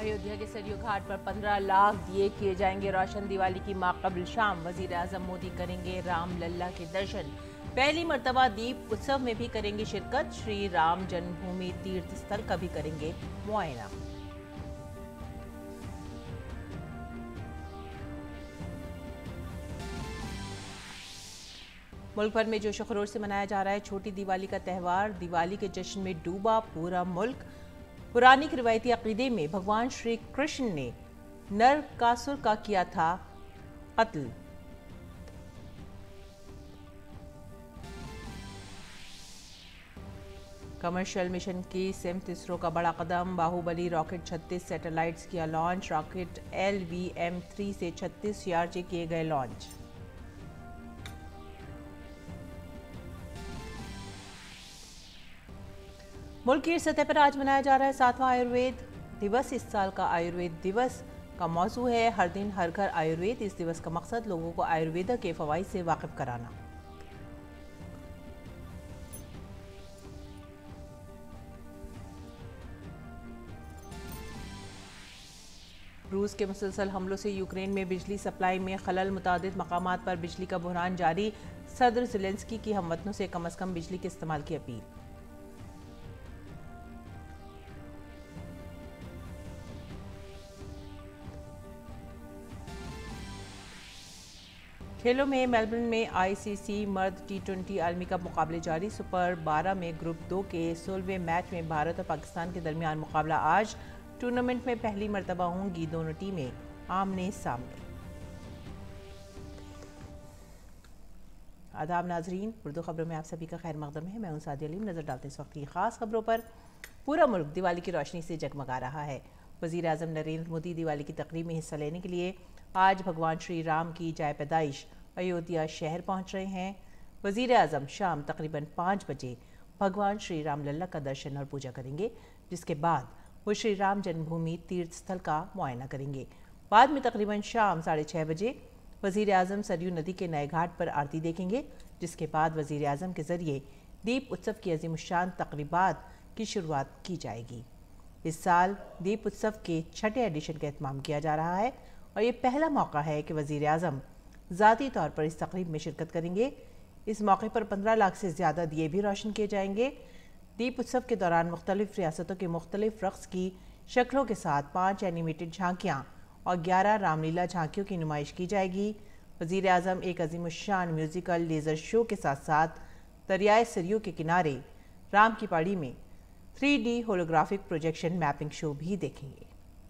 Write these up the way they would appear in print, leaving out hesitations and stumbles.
अयोध्या के सरयू घाट पर 15 लाख दिए किए जाएंगे रोशन। दिवाली की माक़बिल शाम वजीर आजम मोदी करेंगे राम लल्ला के दर्शन। पहली मर्तबा दीप उत्सव में भी करेंगे शिरकत। श्री राम जन्मभूमि तीर्थ स्थल का भी करेंगे मुआयना। मुल्क भर में जोशो खरोश से मनाया जा रहा है छोटी दिवाली का त्यौहार। दिवाली के जश्न में डूबा पूरा मुल्क। पुरानिक रिवायती अकीदे में भगवान श्री कृष्ण ने नरकासुर का किया था कत्ल। कमर्शियल मिशन की सिमत इसरो का बड़ा कदम। बाहुबली रॉकेट 36 सैटेलाइट्स किया लॉन्च। रॉकेट LVM-3 से 36 CRJ किए गए लॉन्च। मुल्क की सतह पर आज मनाया जा रहा है 7वां आयुर्वेद दिवस। इस साल का आयुर्वेद दिवस का मौजू है हर दिन हर घर आयुर्वेद। इस दिवस का मकसद लोगों को आयुर्वेद के फवाइद से वाकिफ कराना। रूस के मुसलसल हमलों से यूक्रेन में बिजली सप्लाई में खलल। मुतादिद मकामात पर बिजली का बहरान जारी। सदर ज़ेलेंस्की की हमवतनों से कम अज़ कम बिजली के इस्तेमाल की अपील। खेलों में मेलबर्न में ICC मर्द T20 आलमी कप मुकाबले जारी। सुपर 12 में ग्रुप 2 के 16वें मैच में भारत और पाकिस्तान के दरमियान मुकाबला आज। टूर्नामेंट में पहली मर्तबा होंगी दोनों टीमें आमने सामने। आदाब नाजरीन, उर्दू खबरों में आप सभी का खैर मकदम है। मैं हूं सादिया अलीम। नजर डालते हैं इस वक्त की खास खबरों पर। पूरा मुल्क दिवाली की रोशनी से जगमगा रहा है। वजीर आजम नरेंद्र मोदी दिवाली की तकरीब में हिस्सा लेने के लिए आज भगवान श्री राम की जाए पैदाइश अयोध्या शहर पहुंच रहे हैं। वजीर आजम शाम तकरीबन 5 बजे भगवान श्री राम लल्ला का दर्शन और पूजा करेंगे, जिसके बाद वो श्री राम जन्मभूमि तीर्थ स्थल का मुआयना करेंगे। बाद में तकरीबन शाम 6:30 बजे वजीर आजम सरयू नदी के नए घाट पर आरती देखेंगे, जिसके बाद वजीर आजम के जरिए दीप उत्सव की अजीमुशान तकरीबात की शुरुआत की जाएगी। इस साल दीप उत्सव के 6ठे एडिशन का एहतमाम किया जा रहा है और ये पहला मौका है कि वजीर आजम ज़ाती तौर पर इस तकरीब में शिरकत करेंगे। इस मौके पर 15 लाख से ज़्यादा दिए भी रोशन किए जाएंगे। दीप उत्सव के दौरान मुख्तलिफ रियासतों के मुख्तलिफ रक़्स की शक्लों के साथ 5 एनिमेटेड झांकियाँ और 11 रामलीला झांकियों की नुमाइश की जाएगी। वज़ीर आज़म एक अज़ीमुश्शान म्यूज़िकल लेज़र शो के साथ साथ दरियाए सरयू के किनारे राम की पहाड़ी में 3D holographic projection mapping show भी देखेंगे।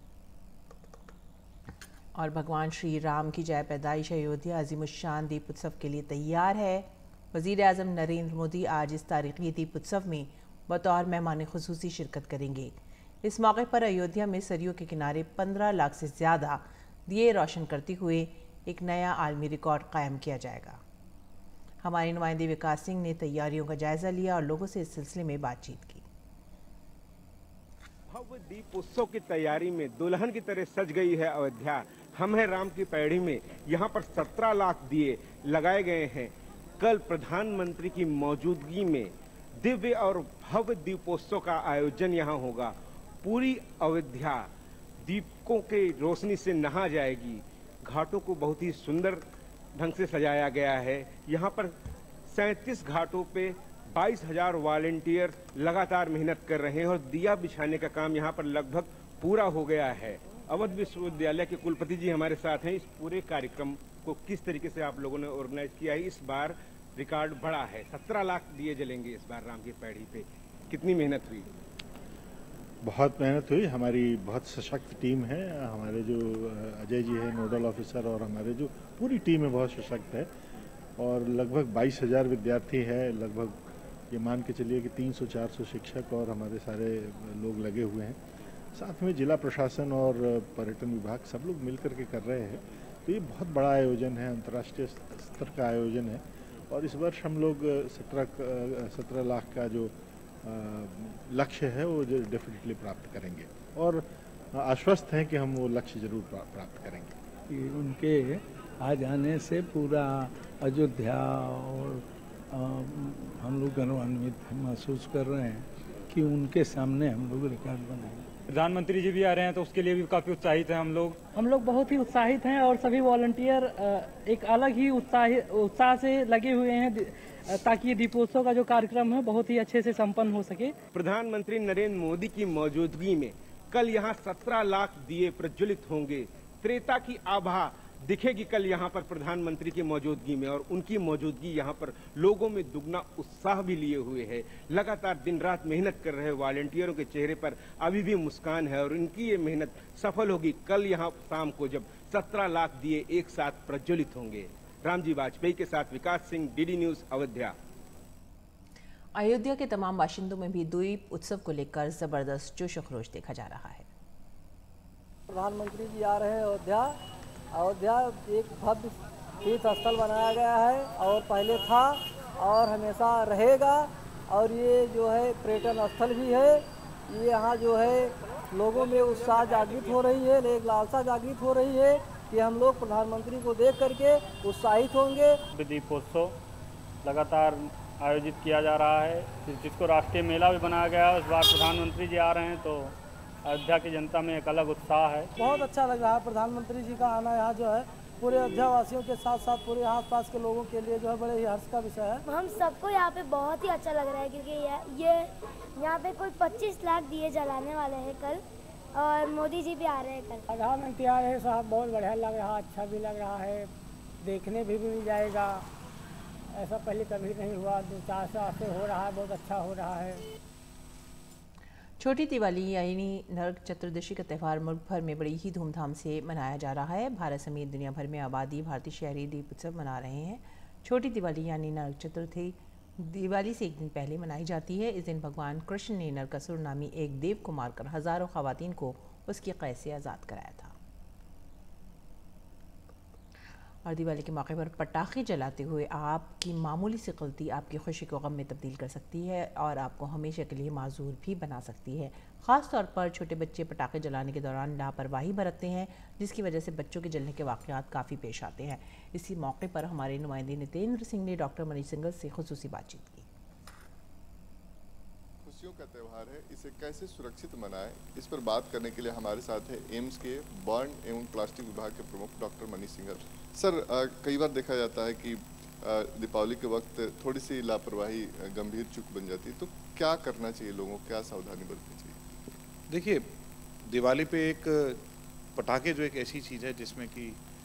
और भगवान श्री राम की जाए पैदाइश अयोध्या अज़ीमुश्शान दीप उत्सव के लिए तैयार है। वज़ीर आज़म नरेंद्र मोदी आज इस तारीख़ी दीप उत्सव में बतौर मेहमान ख़ुसूसी शिरकत करेंगे। इस मौके पर अयोध्या में सरयू के किनारे 15 लाख से ज़्यादा दिए रोशन करते हुए एक नया आलमी रिकॉर्ड कायम किया जाएगा। हमारे नुमाइंदे विकास सिंह ने तैयारियों का जायज़ा लिया और लोगों से इस सिलसिले में बातचीत की। भव्य दीप उत्सव की तैयारी में दुल्हन की तरह सज गई है अयोध्या। हम हैं राम की पैड़ी में। यहाँ पर 17 लाख दिए लगाए गए हैं। कल प्रधानमंत्री की मौजूदगी में दिव्य और भव्य दीपोत्सव का आयोजन यहाँ होगा। पूरी अयोध्या दीपकों के रोशनी से नहा जाएगी। घाटों को बहुत ही सुंदर ढंग से सजाया गया है। यहाँ पर 37 घाटों पे 22,000 वॉलंटियर लगातार मेहनत कर रहे हैं और दिया बिछाने का काम यहाँ पर लगभग पूरा हो गया है। अवध विश्वविद्यालय के कुलपति जी हमारे साथ हैं। इस पूरे कार्यक्रम को किस तरीके से आप लोगों ने ऑर्गेनाइज किया है? इस बार रिकॉर्ड बड़ा है, 17 लाख दिए जलेंगे इस बार राम की पैड़ी पे। कितनी मेहनत हुई? बहुत मेहनत हुई। हमारी बहुत सशक्त टीम है। हमारे जो अजय जी है नोडल ऑफिसर और हमारे जो पूरी टीम है बहुत सशक्त है और लगभग 22,000 विद्यार्थी है। लगभग ये मान के चलिए कि 300-400 शिक्षक और हमारे सारे लोग लगे हुए हैं। साथ में जिला प्रशासन और पर्यटन विभाग सब लोग मिलकर के कर रहे हैं। तो ये बहुत बड़ा आयोजन है, अंतर्राष्ट्रीय स्तर का आयोजन है और इस वर्ष हम लोग 17 लाख का जो लक्ष्य है वो डेफिनेटली प्राप्त करेंगे और आश्वस्त हैं कि हम वो लक्ष्य जरूर प्राप्त करेंगे। उनके आ जाने से पूरा अयोध्या और हम लोग गौरवान्वित महसूस कर रहे हैं कि उनके सामने हम लोग रिकॉर्ड बनाए। प्रधानमंत्री जी भी आ रहे हैं तो उसके लिए भी काफ़ी उत्साहित हैं हम लोग। हम लोग बहुत ही उत्साहित हैं और सभी वॉलंटियर एक अलग ही उत्साह से लगे हुए हैं ताकि ये दीपोत्सव का जो कार्यक्रम है बहुत ही अच्छे से संपन्न हो सके। प्रधानमंत्री नरेंद्र मोदी की मौजूदगी में कल यहाँ 17 लाख दिए प्रज्वलित होंगे। त्रेता की आभा दिखेगी कल यहाँ पर प्रधानमंत्री की मौजूदगी में, और उनकी मौजूदगी यहाँ पर लोगों में दुगना उत्साह भी लिए हुए है। लगातार दिन रात मेहनत कर रहे वॉलंटियरों के चेहरे पर अभी भी मुस्कान है और इनकी ये मेहनत सफल होगी कल यहाँ शाम को जब 17 लाख दिए एक साथ प्रज्वलित होंगे। रामजी वाजपेयी के साथ विकास सिंह, डीडी न्यूज, अयोध्या। अयोध्या के तमाम बाशिंदों में भी द्वीप उत्सव को लेकर जबरदस्त जोश व खरोश देखा जा रहा है। प्रधानमंत्री जी आ रहे हैं अयोध्या एक भव्य तीर्थ स्थल बनाया गया है और पहले था और हमेशा रहेगा, और ये जो है पर्यटन स्थल भी है। ये यहाँ जो है लोगों में उत्साह जागृत हो रही है, एक लालसा जागृत हो रही है कि हम लोग प्रधानमंत्री को देख करके उत्साहित होंगे। दीपोत्सव लगातार आयोजित किया जा रहा है, जिसको राष्ट्रीय मेला भी बनाया गया है। इस बार प्रधानमंत्री जी आ रहे हैं तो अयोध्या की जनता में एक अलग उत्साह है। बहुत अच्छा लग रहा है प्रधानमंत्री जी का आना यहाँ जो है पूरे अयोध्या वासियों के साथ साथ पूरे आसपास के लोगों के लिए जो है बड़े ही हर्ष का विषय है। हम सबको यहाँ पे बहुत ही अच्छा लग रहा है क्योंकि ये यहाँ पे कोई 25 लाख दिए जलाने वाले हैं कल, और मोदी जी भी आ रहे हैं कल। प्रधानमंत्री आ रहे हैं साहब, बहुत बढ़िया लग रहा है, अच्छा भी लग रहा है, देखने भी मिल जाएगा। ऐसा पहले कभी नहीं हुआ, 2-4 साल से हो रहा है, बहुत अच्छा हो रहा है। छोटी दिवाली यानी नरक चतुर्दशी का त्यौहार मुल्क भर में बड़ी ही धूमधाम से मनाया जा रहा है। भारत समेत दुनिया भर में आबादी भारतीय शहरी दीप उत्सव मना रहे हैं। छोटी दिवाली यानी नरक चतुर्थी दिवाली से एक दिन पहले मनाई जाती है। इस दिन भगवान कृष्ण ने नरकासुर नामी एक देव को मारकर हजारों खवातीन को उसकी कैद से आज़ाद कराया था। और दिवाली के मौके पर पटाखे जलाते हुए आपकी मामूली सी गलती आपकी खुशी को गम में तब्दील कर सकती है और आपको हमेशा के लिए माजूर भी बना सकती है। ख़ास तौर पर छोटे बच्चे पटाखे जलाने के दौरान लापरवाही बरतते हैं, जिसकी वजह से बच्चों के जलने के वाक़यात काफ़ी पेश आते हैं। इसी मौके पर हमारे नुमाइंदे नितेंद्र सिंह ने डॉक्टर मनीष सिंघल से खुसूसी बातचीत की। खुशियों का त्यौहार है, इसे कैसे सुरक्षित मनाएं, इस पर बात करने के लिए हमारे साथ है एम्स के बर्न एवं प्लास्टिक विभाग के प्रमुख डॉक्टर मनीष सिंघल। सर, कई बार देखा जाता है कि दीपावली के वक्त थोड़ी सी लापरवाही गंभीर चूक बन जाती है, तो क्या करना चाहिए लोगों को, क्या सावधानी बरतनी चाहिए? देखिए, दिवाली पे एक पटाखे जो एक ऐसी चीज़ है जिसमें कि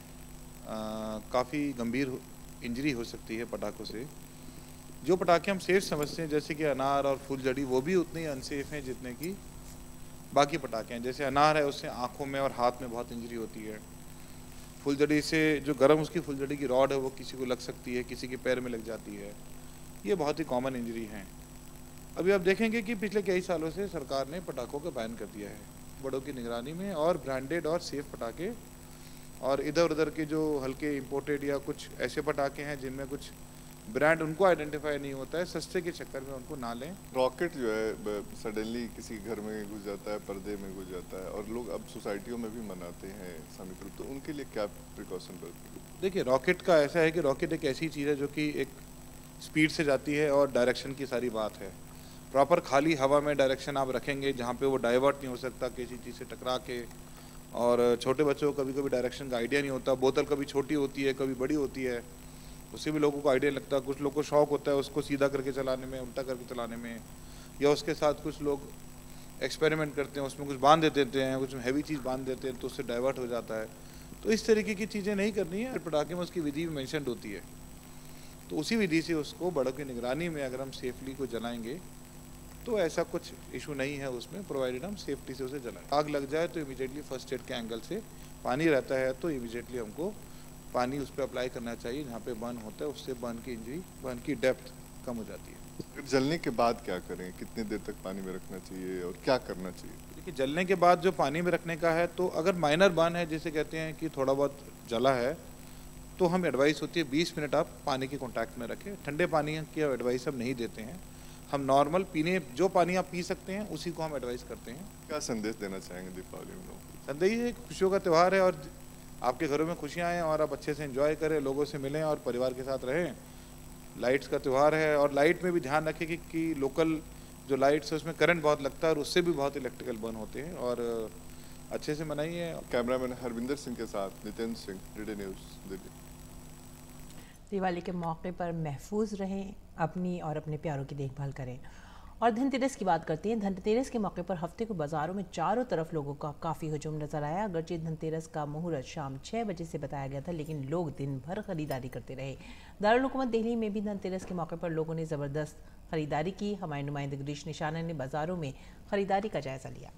काफ़ी गंभीर इंजरी हो सकती है पटाखों से। जो पटाखे हम सेफ समझते हैं जैसे कि अनार और फुलझड़ी, वो भी उतने ही अनसेफ हैं जितने कि बाकी पटाखे हैं। जैसे अनार है, उससे आँखों में और हाथ में बहुत इंजरी होती है। फुलझड़ी से जो गर्म उसकी फुलझड़ी की रॉड है वो किसी को लग सकती है, किसी के पैर में लग जाती है। ये बहुत ही कॉमन इंजरी हैं। अभी आप देखेंगे कि पिछले कई सालों से सरकार ने पटाखों का बैन कर दिया है बड़ों की निगरानी में, और ब्रांडेड और सेफ पटाखे और इधर उधर के जो हल्के इंपोर्टेड या कुछ ऐसे पटाखे हैं जिनमें कुछ ब्रांड उनको आइडेंटिफाई नहीं होता है, सस्ते के चक्कर में उनको ना लें। रॉकेट जो है सडनली किसी घर में घुस जाता है, पर्दे में घुस जाता है, और लोग अब सोसाइटियों में भी मनाते हैं सामूहिक, तो उनके लिए क्या प्रिकॉशन बरतें? देखिए, रॉकेट का ऐसा है कि रॉकेट एक ऐसी चीज़ है जो कि एक स्पीड से जाती है और डायरेक्शन की सारी बात है। प्रॉपर खाली हवा में डायरेक्शन आप रखेंगे जहाँ पे वो डाइवर्ट नहीं हो सकता किसी चीज़ से टकरा के। और छोटे बच्चों को कभी कभी डायरेक्शन का आइडिया नहीं होता, बोतल कभी छोटी होती है कभी बड़ी होती है, उससे भी लोगों को आइडिया लगता है। कुछ लोगों को शौक होता है उसको सीधा करके चलाने में, उल्टा करके चलाने में, या उसके साथ कुछ लोग एक्सपेरिमेंट करते हैं, उसमें कुछ बांध देते हैं, कुछ हैवी चीज़ बांध देते हैं तो उससे डाइवर्ट हो जाता है। तो इस तरीके की चीज़ें नहीं करनी है। पटाखे में उसकी विधि भी मेंशन्ड होती है, तो उसी विधि से उसको बड़ों की निगरानी में अगर हम सेफली को जलाएंगे तो ऐसा कुछ इशू नहीं है उसमें, प्रोवाइडेड हम सेफ्टी से उसे जलाएं। आग लग जाए तो इमीडिएटली फर्स्ट एड के एंगल से पानी रहता है तो इमीडिएटली हमको पानी उस पर अप्लाई करना चाहिए जहाँ पे बर्न होता है, उससे बर्न की इंजरी, बर्न की डेप्थ कम हो जाती है। जलने के बाद क्या करें, कितनी देर तक पानी में रखना चाहिए और क्या करना चाहिए? देखिए, जलने के बाद जो पानी में रखने का है, तो अगर माइनर बर्न है जिसे कहते हैं कि थोड़ा बहुत जला है, तो हम एडवाइस होती है 20 मिनट आप पानी के कॉन्टैक्ट में रखें। ठंडे पानी की एडवाइस हम नहीं देते हैं, हम नॉर्मल पीने जो पानी आप पी सकते हैं उसी को हम एडवाइस करते हैं। क्या संदेश देना चाहेंगे दीपावली में लोगों को? संदेश है खुशियों का त्यौहार है और आपके घरों में खुशियाँ आएँ और आप अच्छे से एंजॉय करें, लोगों से मिलें और परिवार के साथ रहें। लाइट्स का त्यौहार है और लाइट में भी ध्यान रखें कि लोकल जो लाइट्स है उसमें करंट बहुत लगता है और उससे भी बहुत इलेक्ट्रिकल बर्न होते हैं, और अच्छे से मनाई है। कैमरामैन हरविंदर सिंह के साथ नितिन सिंह, डीडी न्यूज़, दिल्ली। दिवाली के मौके पर महफूज रहें, अपनी और अपने प्यारों की देखभाल करें। और धनतेरस की बात करते हैं। धनतेरस के मौके पर हफ्ते को बाजारों में चारों तरफ लोगों का काफ़ी हुजूम नजर आया। अगरचे धनतेरस का मुहूर्त शाम 6 बजे से बताया गया था, लेकिन लोग दिन भर खरीदारी करते रहे। दारुल हुकूमत दिल्ली में भी धनतेरस के मौके पर लोगों ने ज़बरदस्त खरीदारी की। हमारे नुमाइंदे गिरीश निशाना ने बाजारों में खरीदारी का जायजा लिया।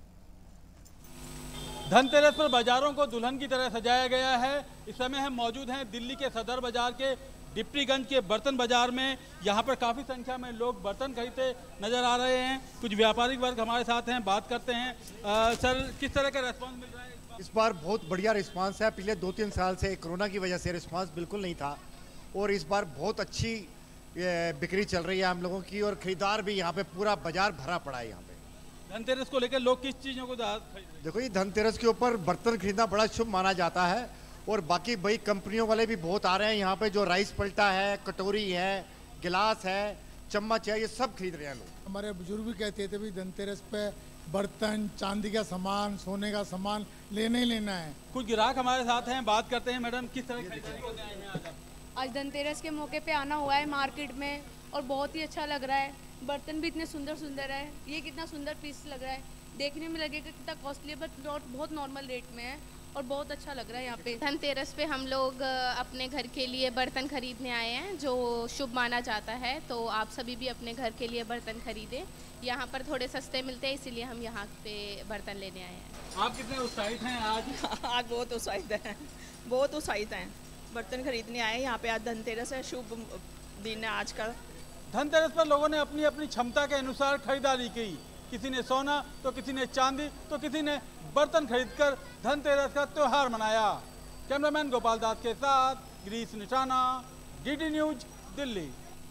धनतेरस पर बाजारों को दुल्हन की तरह सजाया गया है। इस समय हम मौजूद हैं दिल्ली के सदर बाजार के डिप्टीगंज के बर्तन बाजार में। यहाँ पर काफ़ी संख्या में लोग बर्तन खरीदते नजर आ रहे हैं। कुछ व्यापारिक वर्ग हमारे साथ हैं, बात करते हैं। सर, किस तरह का रेस्पॉन्स मिल रहा है इस बार? बहुत बढ़िया रिस्पांस है। पिछले 2-3 साल से कोरोना की वजह से रिस्पांस बिल्कुल नहीं था, और इस बार बहुत अच्छी बिक्री चल रही है हम लोगों की, और खरीदार भी यहाँ पे पूरा बाजार भरा पड़ा है। यहाँ पे धनतेरस को लेकर लोग किस चीज़ों को देखो, ये धनतेरस के ऊपर बर्तन खरीदना बड़ा शुभ माना जाता है, और बाकी भाई कंपनियों वाले भी बहुत आ रहे हैं यहाँ पे। जो राइस पलटा है, कटोरी है, गिलास है, चम्मच है, ये सब खरीद रहे हैं लोग। हमारे बुजुर्ग भी कहते थे भी धनतेरस पे बर्तन, चांदी का सामान, सोने का सामान लेना ही लेना है। कुछ ग्राहक हमारे साथ हैं, बात करते हैं। मैडम, किस तरह की खरीदारी करने आए हैं आज? आज धनतेरस के मौके पे आना हुआ है मार्केट में, और बहुत ही अच्छा लग रहा है। बर्तन भी इतने सुंदर सुंदर है। ये कितना सुंदर पीस लग रहा है, देखने में लगेगा कितना कॉस्टली है, बट बहुत नॉर्मल रेट में है, और बहुत अच्छा लग रहा है यहाँ पे। धनतेरस पे हम लोग अपने घर के लिए बर्तन खरीदने आए हैं, जो शुभ माना जाता है। तो आप सभी भी अपने घर के लिए बर्तन खरीदें। यहाँ पर थोड़े सस्ते मिलते हैं, इसीलिए हम यहाँ पे बर्तन लेने आए हैं। आप कितने उत्साहित हैं आज? आज बहुत उत्साहित हैं, बहुत उत्साहित हैं। बर्तन खरीदने आए यहाँ पे। आज धनतेरस है, शुभ दिन है आज का। धनतेरस पर लोगों ने अपनी अपनी क्षमता के अनुसार खरीदारी की। किसी ने सोना, तो किसी ने चांदी, तो किसी ने बर्तन खरीदकर धनतेरस का त्योहार मनाया। कैमरामैन गोपाल दास के साथ गिरीश निशाना, डीडी न्यूज, दिल्ली।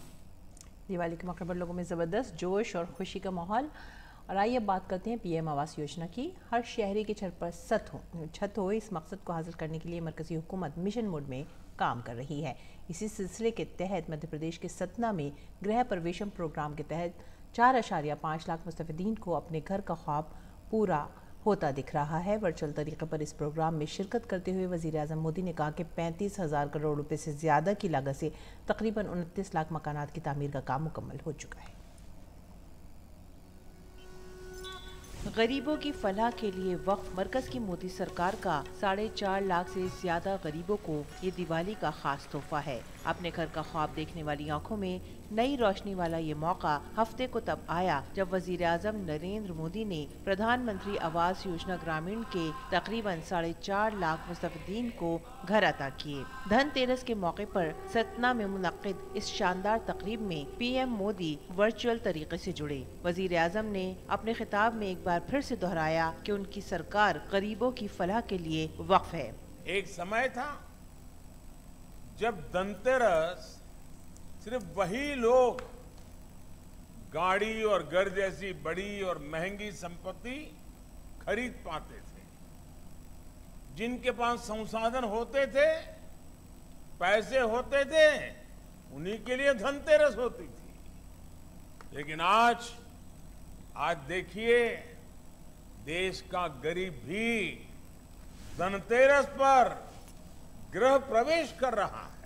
दिवाली के मौके पर लोगों में ज़बरदस्त जोश और खुशी का माहौल। और आइए अब बात करते हैं पीएम आवास योजना की। हर शहरी के छत पर छत हो, इस मकसद को हासिल करने के लिए मरकज़ी हुकूमत मिशन मोड में काम कर रही है। इसी सिलसिले के तहत मध्य प्रदेश के सतना में गृह प्रवेशम प्रोग्राम के तहत 4.5 लाख मुस्तफिदीन को अपने घर का ख्वाब पूरा होता दिख रहा है। वर्चुअल तरीके पर इस प्रोग्राम में शिरकत करते हुए वज़ीर-ए-आज़म मोदी ने कहा कि 35,000 करोड़ रुपए से ज़्यादा की लागत से तकरीबन 29 लाख मकानात की तामीर का काम मुकम्मल हो चुका है। गरीबों की फलाह के लिए वक्फ मरकज की मोदी सरकार का 4.5 लाख से ज्यादा गरीबों को ये दिवाली का खास तोहफा है। अपने घर का ख्वाब देखने वाली आंखों में नई रोशनी वाला ये मौका हफ्ते को तब आया जब वज़ीर-ए-आज़म नरेंद्र मोदी ने प्रधानमंत्री आवास योजना ग्रामीण के तकरीबन 4.5 लाख मुस्तफिदीन को घर अता किए। धनतेरस के मौके पर सतना में मुनक्किद इस शानदार तकरीब में पीएम मोदी वर्चुअल तरीके से जुड़े। वज़ीर-ए-आज़म ने अपने खिताब में एक बार फिर से दोहराया कि उनकी सरकार गरीबों की फलाह के लिए वक्फ है। एक समय था जब धनतेरस सिर्फ वही लोग गाड़ी और घर जैसी बड़ी और महंगी संपत्ति खरीद पाते थे, जिनके पास संसाधन होते थे, पैसे होते थे, उन्हीं के लिए धनतेरस होती थी। लेकिन आज देखिए, देश का गरीब भी धनतेरस पर गृह प्रवेश कर रहा है।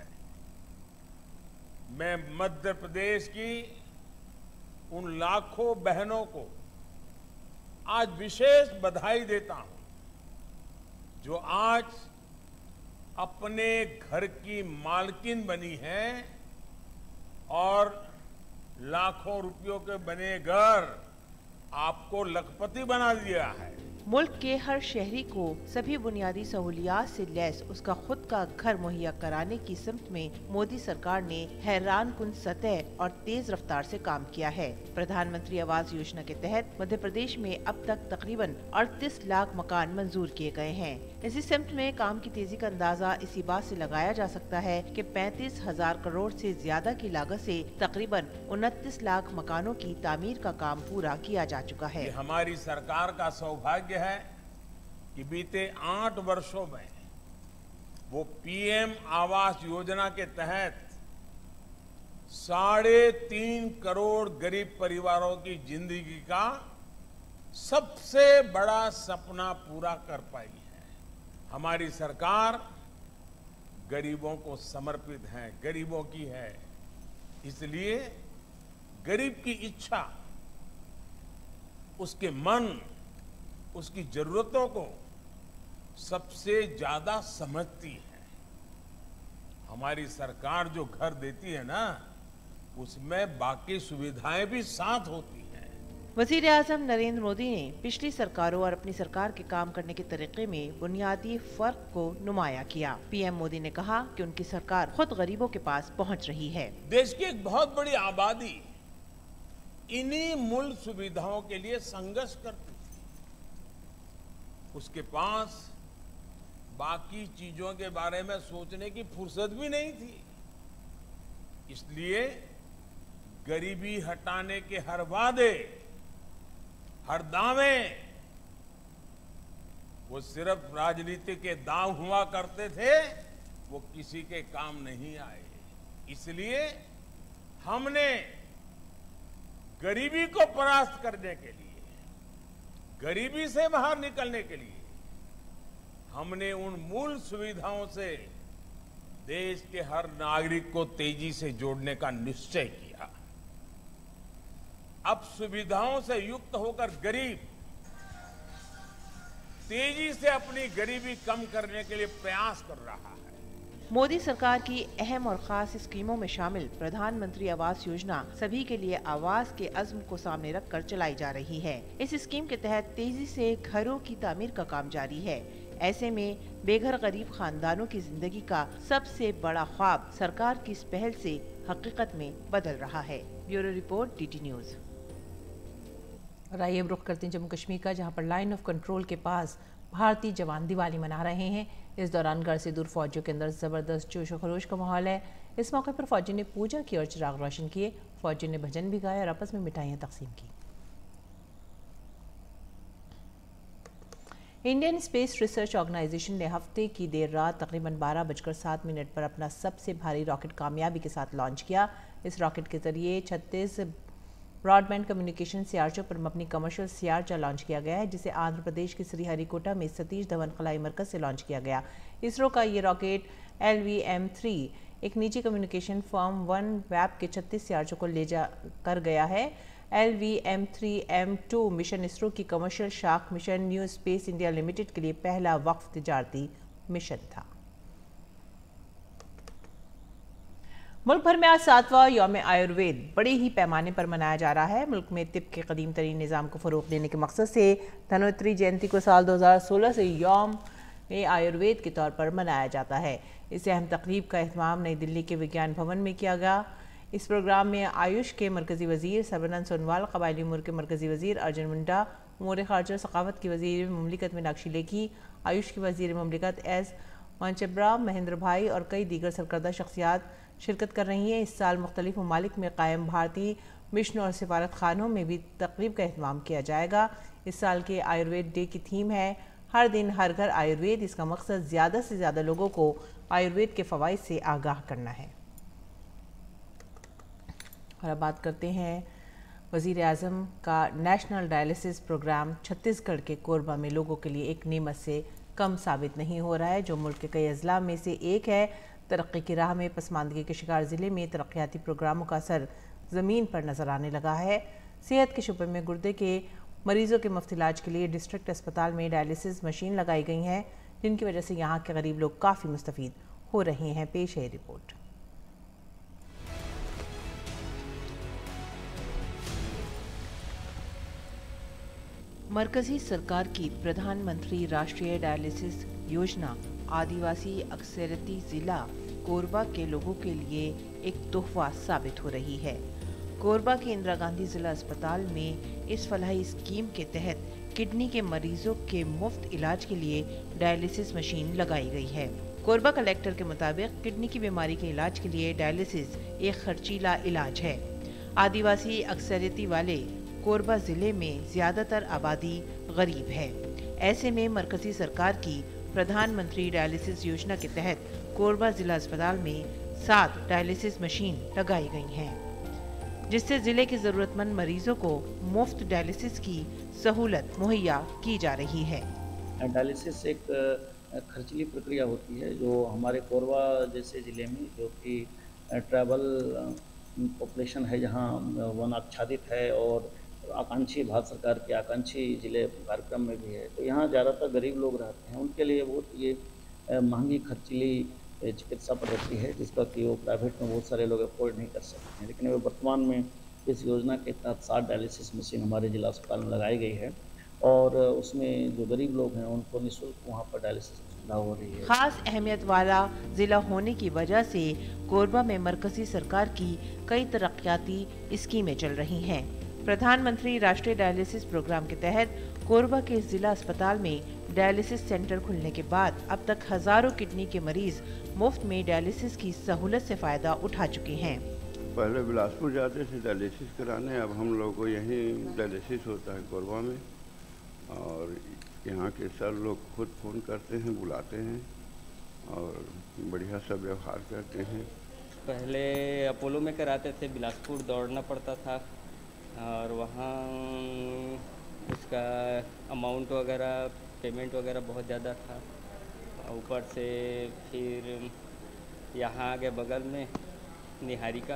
मैं मध्य प्रदेश की उन लाखों बहनों को आज विशेष बधाई देता हूं जो आज अपने घर की मालकिन बनी हैं और लाखों रुपयों के बने घर आपको लखपति बना दिया है। मुल्क के हर शहरी को सभी बुनियादी सहूलियात से लैस उसका खुद का घर मुहैया कराने की सिमत में मोदी सरकार ने हैरानकुन सतह और तेज रफ्तार से काम किया है। प्रधानमंत्री आवास योजना के तहत मध्य प्रदेश में अब तक तकरीबन 38 लाख मकान मंजूर किए गए हैं। इसी सिमत में काम की तेजी का अंदाजा इसी बात से लगाया जा सकता है कि 35,000 करोड़ से ज्यादा की लागत से तकरीबन 29 लाख मकानों की तामीर का काम पूरा किया जा चुका है। हमारी सरकार का सौभाग्य है कि बीते 8 वर्षों में वो पीएम आवास योजना के तहत 3.5 करोड़ गरीब परिवारों की जिंदगी का सबसे बड़ा सपना पूरा कर पाई है। हमारी सरकार गरीबों को समर्पित है, गरीबों की है। इसलिए गरीब की इच्छा, उसके मन, उसकी जरूरतों को सबसे ज्यादा समझती है। हमारी सरकार जो घर देती है ना, उसमें बाकी सुविधाएं भी साथ होती हैं। वजीर आजम नरेंद्र मोदी ने पिछली सरकारों और अपनी सरकार के काम करने के तरीके में बुनियादी फर्क को नुमाया किया। पीएम मोदी ने कहा कि उनकी सरकार खुद गरीबों के पास पहुंच रही है। देश की एक बहुत बड़ी आबादी इन्हीं मूल सुविधाओं के लिए संघर्ष करती थी। उसके पास बाकी चीजों के बारे में सोचने की फुर्सत भी नहीं थी। इसलिए गरीबी हटाने के हर वादे, हर दावे, वो सिर्फ राजनीति के दांव हुआ करते थे, वो किसी के काम नहीं आए। इसलिए हमने गरीबी को परास्त करने के लिए, गरीबी से बाहर निकलने के लिए हमने उन मूल सुविधाओं से देश के हर नागरिक को तेजी से जोड़ने का निश्चय किया। अब सुविधाओं से युक्त होकर गरीब तेजी से अपनी गरीबी कम करने के लिए प्रयास कर रहा है। मोदी सरकार की अहम और खास स्कीमों में शामिल प्रधानमंत्री आवास योजना सभी के लिए आवास के अज़्म को सामने रखकर चलाई जा रही है। इस स्कीम के तहत तेजी से घरों की तामीर का काम जारी है। ऐसे में बेघर गरीब खानदानों की जिंदगी का सबसे बड़ा ख्वाब सरकार की इस पहल से हकीकत में बदल रहा है। Bureau report, DT News. और आइए रुख करते हैं जम्मू कश्मीर का, जहां पर लाइन ऑफ कंट्रोल के पास भारतीय जवान दिवाली मना रहे हैं। इस दौरान घर से दूर फौजियों के अंदर ज़बरदस्त जोश व खरोश का माहौल है। इस मौके पर फौजी ने पूजा की और चिराग रोशन किए। फौजियों ने भजन भी गाए और आपस में मिठाइयाँ तकसीम की। इंडियन स्पेस रिसर्च ऑर्गेनाइजेशन ने हफ्ते की देर रात तकरीबन 12:07 पर अपना सबसे भारी रॉकेट कामयाबी के साथ लॉन्च किया। इस रॉकेट के जरिए 36 ब्रॉडबैंड कम्युनिकेशन सियारचों पर मबनी कमर्शियल सियारचा लॉन्च किया गया है, जिसे आंध्र प्रदेश के श्रीहरिकोटा में सतीश धवन खलाई मरकज से लॉन्च किया गया। इसरो का ये रॉकेट LVM-3 एक निजी कम्युनिकेशन फर्म वन वेब के 36 सियारचों को ले जा कर गया है। LVM-3M2 मिशन इसरो की कमर्शियल शाख mission New Space India Limited के लिए पहला वक्फ तिजारती मिशन था। मुल्क भर में आज 7वां यौम आयुर्वेद बड़े ही पैमाने पर मनाया जा रहा है। मुल्क में तिब के कदीम तरीन निज़ाम को फ़रोग़ देने के मकसद से धनवंतरी जयंती को साल 2016 से यौम आयुर्वेद के तौर पर मनाया जाता है। इस अहम तकरीब का एहतमाम नई दिल्ली के विज्ञान भवन में किया गया। इस प्रोग्राम में आयुष के मरकज़ी वज़ीर सर्बानंद सोनोवाल, क़बायली उमूर के मरकज़ी वज़ीर अर्जुन मुंडा, उमूर ख़ारजा सक़ाफ़त की वज़ीर ममलिकत मीनाक्षी लेखी, आयुष की वज़ीर ममलिकत एस मंचब्रा महेंद्र भाई और कई दीगर सरकर्दा शख्सियात शिरकत कर रही हैं। इस साल मुख्तलिफ ममालिक में कायम भारतीय मिशन और सिफारत खानों में भी तकरीब का एहतमाम किया जाएगा। इस साल के आयुर्वेद डे की थीम है हर दिन हर घर आयुर्वेद। इसका मकसद ज़्यादा से ज़्यादा लोगों को आयुर्वेद के फ़वाइद से आगाह करना है। और अब बात करते हैं वज़ीर आज़म का नेशनल डायलिसिस प्रोग्राम छत्तीसगढ़ के कोरबा में लोगों के लिए एक नेमत से कम साबित नहीं हो रहा है, जो मुल्क के कई अजला में से एक है। तरक्की की राह में पसमानदगी के शिकार ज़िले में तरक्याती प्रोग्रामों का असर ज़मीन पर नज़र आने लगा है। सेहत के शुबे में गुर्दे के मरीजों के मुफ्त इलाज के लिए डिस्ट्रिक्ट अस्पताल में डायलिसिस मशीन लगाई गई हैं, जिनकी वजह से यहाँ के गरीब लोग काफ़ी मुस्तफ़ीद हो रहे हैं। पेश है रिपोर्ट। मरकजी सरकार की प्रधानमंत्री राष्ट्रीय डायलिसिस योजना आदिवासी अक्सरियती ज़िला कोरबा के लोगों के लिए एक तोहफा साबित हो रही है। कोरबा के इंदिरा गांधी ज़िला अस्पताल में इस फलाही स्कीम के तहत किडनी के मरीजों के मुफ्त इलाज के लिए डायलिसिस मशीन लगाई गई है। कोरबा कलेक्टर के मुताबिक किडनी की बीमारी के इलाज के लिए डायलिसिस एक खर्चीला इलाज है। आदिवासी अक्सरियती वाले कोरबा ज़िले में ज़्यादातर आबादी गरीब है। ऐसे में मरकजी सरकार की प्रधानमंत्री डायलिसिस योजना के तहत कोरबा ज़िला अस्पताल में 7 डायलिसिस मशीन लगाई गई हैं, जिससे जिले के जरूरतमंद मरीजों को मुफ्त डायलिसिस की सहूलत मुहैया की जा रही है। डायलिसिस एक खर्चीली प्रक्रिया होती है जो हमारे कोरबा जैसे ज़िले में, जो कि ट्राइबल पॉपुलेशन है, जहाँ वन आच्छादित है और आकांक्षी भारत सरकार के आकांक्षी जिले कार्यक्रम में भी है, तो यहाँ ज़्यादातर गरीब लोग रहते हैं। उनके लिए बहुत ये महंगी खर्चीली चिकित्सा पद्धति है, जिसका कि वो प्राइवेट में बहुत सारे लोग अफोर्ड नहीं कर सकते हैं। लेकिन वर्तमान में इस योजना के तहत 7 डायलिसिस मशीन हमारे जिला अस्पताल में लगाई गई है और उसमें जो गरीब लोग हैं उनको निःशुल्क वहाँ पर डायलिसिस सुविधा हो रही है। खास अहमियत वाला जिला होने की वजह से कोरबा में मरकजी सरकार की कई तरक्याती स्कीमें चल रही हैं। प्रधानमंत्री राष्ट्रीय डायलिसिस प्रोग्राम के तहत कोरबा के जिला अस्पताल में डायलिसिस सेंटर खुलने के बाद अब तक हजारों किडनी के मरीज मुफ्त में डायलिसिस की सहूलत से फायदा उठा चुके हैं। पहले बिलासपुर जाते थे डायलिसिस कराने, अब हम लोग को यहीं डायलिसिस होता है कोरबा में, और यहाँ के सर लोग खुद फ़ोन करते हैं, बुलाते हैं और बढ़िया सा व्यवहार करते हैं। पहले अपोलो में कराते थे, बिलासपुर दौड़ना पड़ता था और वहाँ उसका अमाउंट वगैरह पेमेंट वगैरह बहुत ज़्यादा था। ऊपर से फिर यहाँ आगे बगल में निहारिका,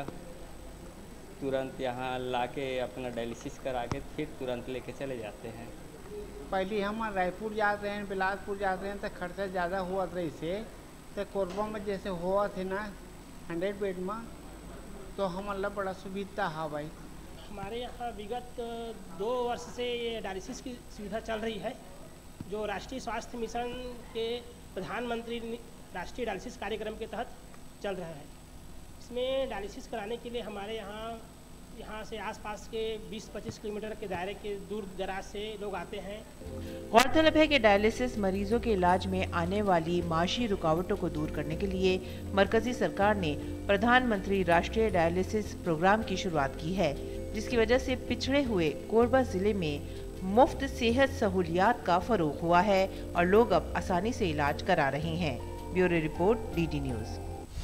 तुरंत यहाँ लाके अपना डायलिसिस करा के फिर तुरंत लेके चले जाते हैं। पहले हम रायपुर जाते हैं, बिलासपुर जाते हैं तो खर्चा ज़्यादा हुआ था, इसे तो कोरबा में जैसे हुआ थे ना 100 बेड में, तो हमारा बड़ा सुविधा है भाई। हमारे यहाँ विगत 2 वर्ष से ये डायलिसिस की सुविधा चल रही है, जो राष्ट्रीय स्वास्थ्य मिशन के प्रधानमंत्री राष्ट्रीय डायलिसिस कार्यक्रम के तहत चल रहा है। इसमें डायलिसिस कराने के लिए हमारे यहाँ से आसपास के 20-25 किलोमीटर के दायरे के दूर दराज से लोग आते हैं। गौरतलब है कि डायलिसिस मरीजों के इलाज में आने वाली माशी रुकावटों को दूर करने के लिए मरकजी सरकार ने प्रधानमंत्री राष्ट्रीय डायलिसिस प्रोग्राम की शुरुआत की है, जिसकी वजह से पिछड़े हुए कोरबा जिले में मुफ्त सेहत सहूलियात का फरोग हुआ है और लोग अब आसानी से इलाज करा रहे हैं। Bureau report, DD News.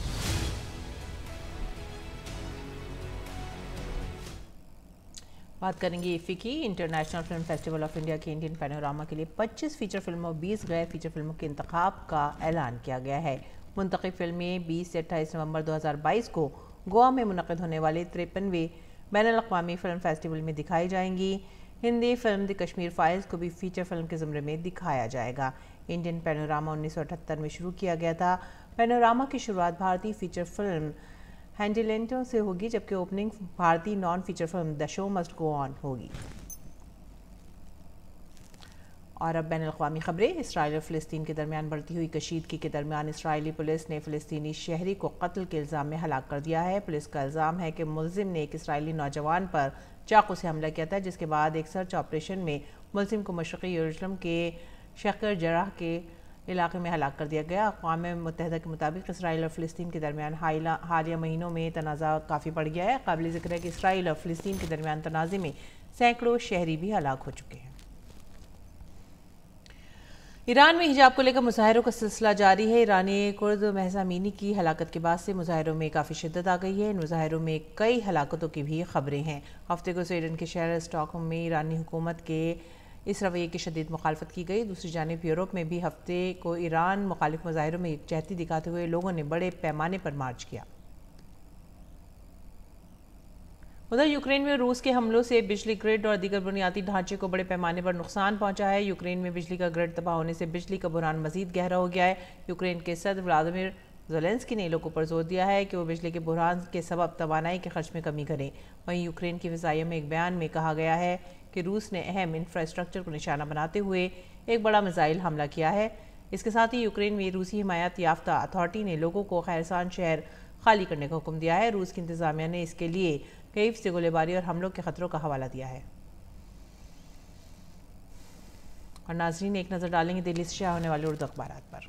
बात करेंगे इफ्फी की। International Film Festival of India के इंडियन पैनोरामा के लिए 25 फीचर फिल्मों और 20 गैर फीचर फिल्मों के इंतखाब का ऐलान किया गया है। मुंतखब फिल्में 20 से 28 नवंबर 2022 को गोवा में मुनक़िद होने वाले 53वें बैनुल-अक़वामी फिल्म फेस्टिवल में दिखाई जाएंगी। Hindi film the Kashmir Files को भी फीचर फिल्म के ज़ुमरे में दिखाया जाएगा। इंडियन पैनोरामा 1978 में शुरू किया गया था। पैनोरामा की शुरुआत भारतीय फीचर फिल्म हैंडिलेंटो से होगी, जबकि ओपनिंग भारतीय non feature film the show must go on होगी। और अब बैनुल-अक़वामी खबरें। इसराइल और फ़िलिस्तीन के दरमियान बढ़ती हुई कशीदगी के दरमियान इसराइली पुलिस ने फ़िलिस्तीनी शहरी को कत्ल के इल्ज़ाम में हलाक कर दिया है। पुलिस का इल्ज़ाम है कि मुलजिम ने एक इसराइली नौजवान पर चाकू से हमला किया था, जिसके बाद एक सर्च ऑपरेशन में मुलजिम को मशरक़ी यरूशलेम के शक्कर जराह के इलाके में हलाक कर दिया गया। अक़वाम मुत्तहिदा के मुताबिक इसराइल और फ़िलिस्तीन के दरमियान हालिया महीनों में तनाज़ा काफ़ी बढ़ गया है। काबिल ज़िक्र है कि इसराइल और फ़िलिस्तीन के दरमियान तनाज़े में सैकड़ों शहरी भी हलाक हो चुके हैं। ईरान में हिजाब को लेकर मुजाहिरों का सिलसिला जारी है। ईरानी कुर्द महसा अमीनी की हलाकत के बाद से मुजाहिरों में काफ़ी शिद्दत आ गई है। इन मुजाहिरों में कई हलाकतों की भी खबरें हैं। हफ्ते को स्वीडन के शहर स्टॉकहोम में ईरानी हुकूमत के इस रवैये की शदीद मुखालफत की गई। दूसरी जानिब यूरोप में भी हफ्ते को ईरान मुखालिफ मुजाहिरों में यकजहती दिखाते हुए लोगों ने बड़े पैमाने पर मार्च किया। उधर यूक्रेन में रूस के हमलों से बिजली ग्रिड और दीगर बुनियादी ढांचे को बड़े पैमाने पर नुकसान पहुंचा है। यूक्रेन में बिजली का ग्रिड तबाह होने से बिजली का बुहरान मजीद गहरा हो गया है। यूक्रेन के सदर व्लादिमीर ज़ेलेंस्की ने लोगों पर जोर दिया है कि वो बिजली के बुहरान के सबब तवानाई के खर्च में कमी करें। वहीं यूक्रेन की फ़िज़ाइया में एक बयान में कहा गया है कि रूस ने अहम इंफ्रास्ट्रक्चर को निशाना बनाते हुए एक बड़ा मिसाइल हमला किया है। इसके साथ ही यूक्रेन में रूसी हिमायत याफ्ता अथॉरिटी ने लोगों को खैरसान शहर खाली करने का हुक्म दिया है। रूस की इंतज़ामिया ने इसके लिए कीव से गोलीबारी और हमलों के खतरों का हवाला दिया है। और नाज़रीन, एक नज़र डालेंगे दिल्ली से शाया होने वाले उर्दू अखबारात पर।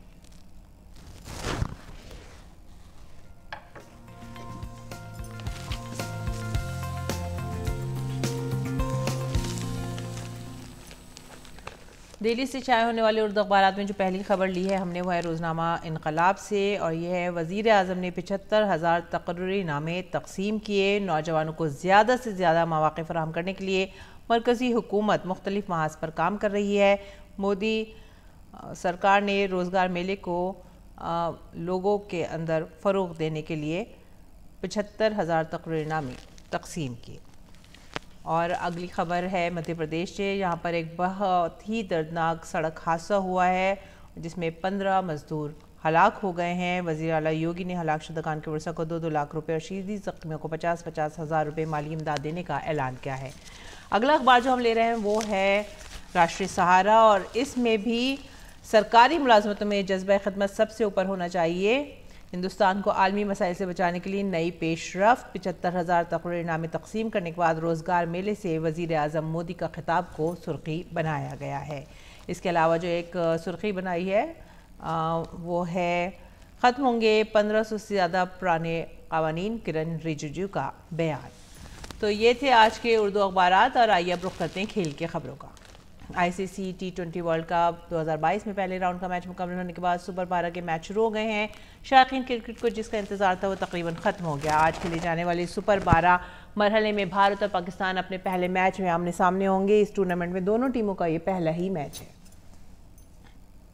दिल्ली से शाये होने वाले उर्दू अखबारात में जो पहली खबर ली है हमने, वो है रोज़नामा इनकलाब से, और यह है वज़ीर आज़म ने 75,000 तकर्री नामे तकसीम किए। नौजवानों को ज़्यादा से ज़्यादा मौक़े फ़राहम करने के लिए मरकज़ी हुकूमत मुख्तलिफ महाज पर काम कर रही है। मोदी सरकार ने रोज़गार मेले को लोगों के अंदर फ़रोग़ देने के लिए 75,000 तकर्री नामे तकसीम किए। और अगली खबर है मध्य प्रदेश से। यहाँ पर एक बहुत ही दर्दनाक सड़क हादसा हुआ है जिसमें 15 मजदूर हलाक हो गए हैं। वज़ीर आला योगी ने हलाक शुदगान के वर्षा को 2-2 लाख रुपए और शहीदी ज़ख्मियों को 50-50 हज़ार रुपये माली इमदाद देने का ऐलान किया है। अगला अखबार जो हम ले रहे हैं वो है राष्ट्रीय सहारा, और इसमें भी सरकारी मुलाजमतों में जज्बा खिदमत सबसे ऊपर होना चाहिए। हिंदुस्तान को आलमी मसाइल से बचाने के लिए नई पेशरफ्त। 75,000 तकरीर नामे तकसीम करने के बाद रोज़गार मेले से वज़ीर आज़म मोदी का खिताब को सुर्खी बनाया गया है। इसके अलावा जो एक सुर्खी बनाई है वो है ख़त्म होंगे 1500 से ज़्यादा पुराने क़वानीन, किरण रिजिजू का बयान। तो ये थे आज के उर्दू अखबारात, और आइए अब रुख करते हैं खेल की खबरों का। ICC T20 वर्ल्ड कप 2022 में पहले राउंड का मैच मुकम्मल होने के बाद सुपर 12 के मैच शुरू हो गए हैं। शायकीन क्रिकेट को जिसका इंतजार था वो तकरीबन ख़त्म हो गया। आज खेले जाने वाले सुपर 12 मरहले में भारत और पाकिस्तान अपने पहले मैच में आमने सामने होंगे। इस टूर्नामेंट में दोनों टीमों का ये पहला ही मैच है।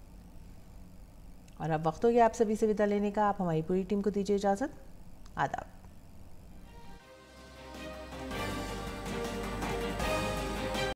और अब वक्त हो गया आप सभी से विदा लेने का। आप हमारी पूरी टीम को दीजिए इजाज़त। आदाब।